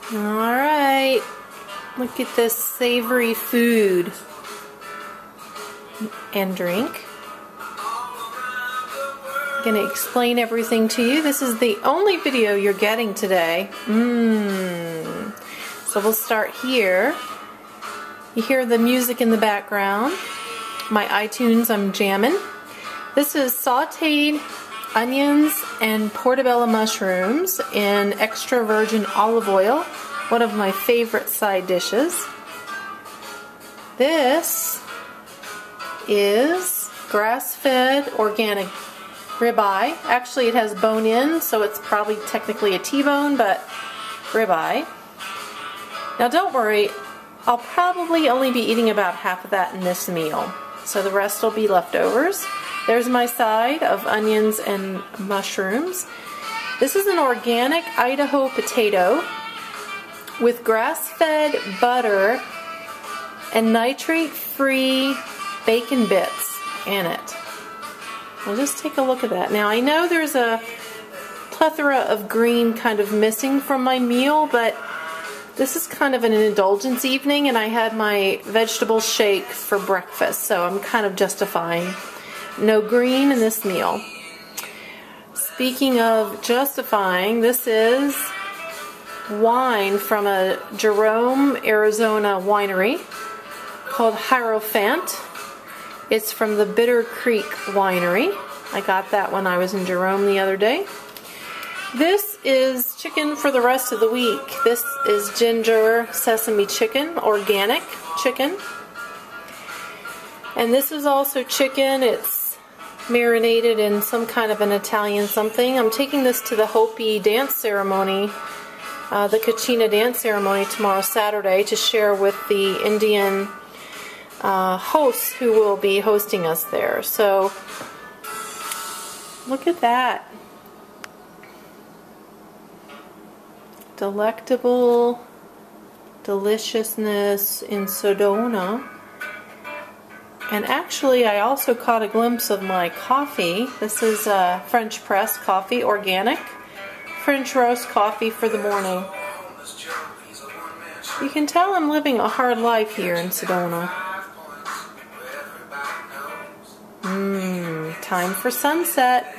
Alright, look at this savory food and drink. I'm going to explain everything to you. This is the only video you're getting today. So we'll start here. You hear the music in the background. My iTunes, I'm jamming. This is sauteed onions and portobello mushrooms in extra virgin olive oil, one of my favorite side dishes. This is grass-fed organic ribeye. Actually, it has bone in, so it's probably technically a T-bone, but ribeye. Now don't worry, I'll probably only be eating about half of that in this meal, so the rest will be leftovers. There's my side of onions and mushrooms. This is an organic Idaho potato with grass-fed butter and nitrate-free bacon bits in it. Well, just take a look at that. Now, I know there's a plethora of green kind of missing from my meal, but this is kind of an indulgence evening, and I had my vegetable shake for breakfast, so I'm kind of justifying no green in this meal. Speaking of justifying, this is wine from a Jerome, Arizona winery called Hierophant. It's from the Bitter Creek Winery. I got that when I was in Jerome the other day. This is chicken for the rest of the week. This is ginger sesame chicken, organic chicken. And this is also chicken. It's marinated in some kind of an Italian something. I'm taking this to the Hopi dance ceremony, the Kachina dance ceremony tomorrow Saturday, to share with the Indian hosts who will be hosting us there. So look at that. Delectable Deliciousness in Sedona. And actually, I also caught a glimpse of my coffee. This is French press coffee, organic French roast coffee for the morning. You can tell I'm living a hard life here in Sedona. Time for sunset.